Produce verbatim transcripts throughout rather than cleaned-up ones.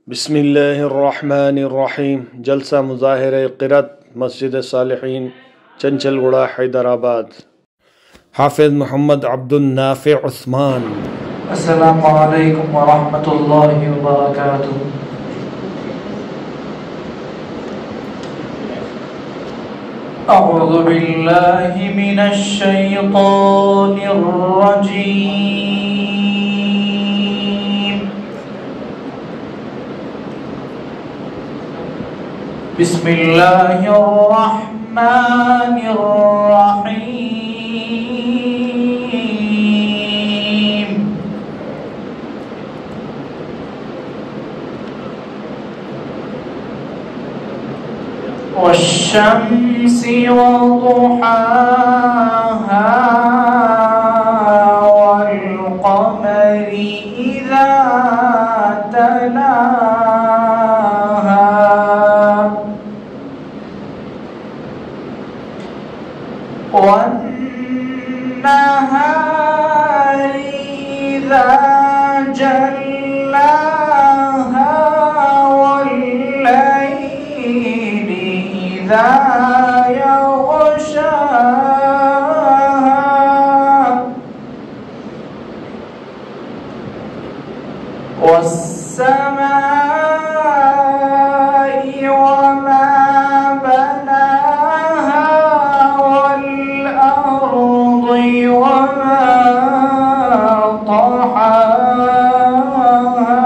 बिस्मिल्लाहिर्रहमानिर्रहीम। जलसा मुज़ाहिर क़िरात मस्जिद सालिहीन चंचलगुड़ा हैदराबाद। हाफिज़ मोहम्मद अब्दुल नाफ़ि उस्मान। अस्सलामु अलैकुम वरहमतुल्लाहि वबरकातुहू। अऊज़ु बिल्लाहि मिनश शैतानिर रजीम। बिस्मिल्लाहिर रहमानिर रहीम। वश्शम्सि वदुहाहा वल्क़मरि इज़ा तलाहा वन्नहारि इज़ा जल्लाहा वल्लैलि इज़ा यग़शाहा वस्समाइ वमा बनाहा वल्अर्दि वमा طحاها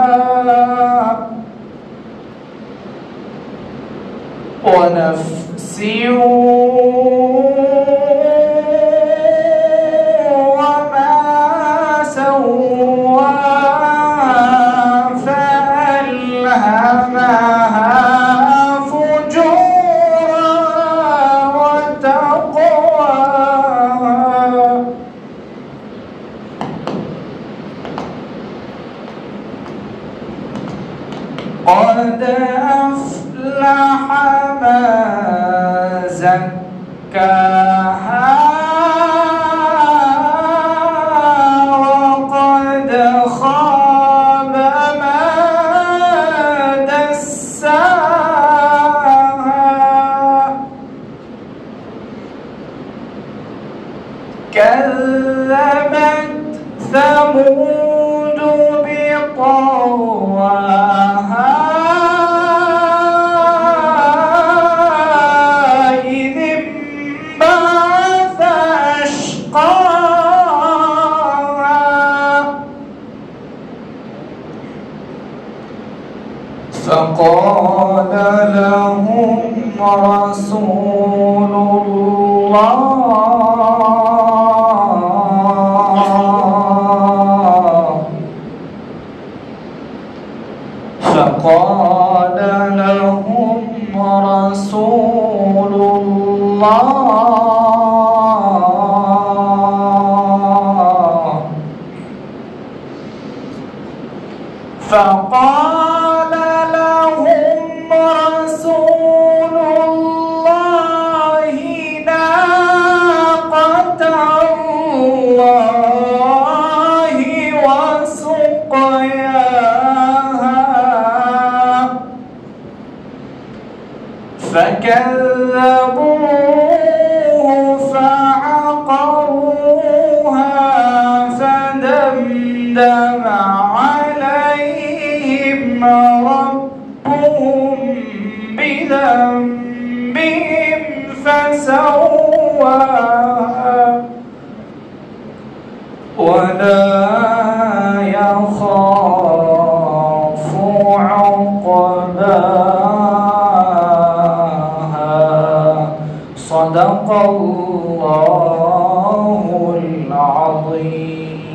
ونفس وما سواها فألهمها فجورها وتقواها قد أفلح من زكاها وقد خاب من دساها كذبت ثمود بطغواها إذ انبعث أشقاها فقال لهم رسول الله فقال لهم رسول الله فقال لهم رسول الله ناقة الله وسقياها فكذبوه فعقروها فدمدم عليهم ربهم بذنبهم فسواها ولا يخاف عقباها صدق الله العظيم.